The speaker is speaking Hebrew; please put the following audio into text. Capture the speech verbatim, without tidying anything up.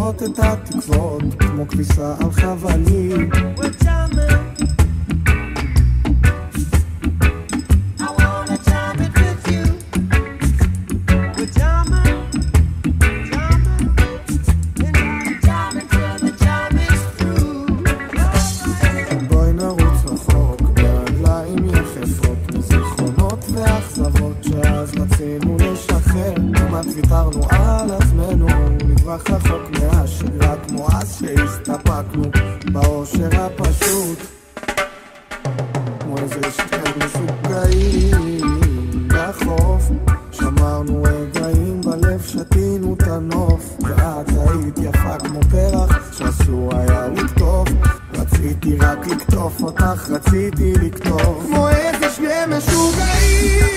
לראות את התקוות כמו כביסה על חבלים. בואי נרוץ רחוק ברגליים יחפות מזיכרונות ואכזבות שאז רצינו לשחרר, כמעט ויתרנו על עצמנו, נטווח רחוק מהשגרה כמו אז שהסתפקנו באושר הפשוט, כמו איזה שתי משוגעים בחוף, שמרנו רגעים בלב, שתינו את הנוף, ואת היית יפה כמו פרח שאסור היה לקטוף, רציתי רק לקטוף אותך, רציתי לקטוף כמו איזה שני משוגעים